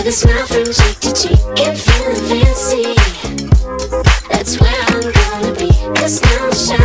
a smile from cheek to cheek and feeling fancy. That's where I'm gonna be, 'cause now I'm shy.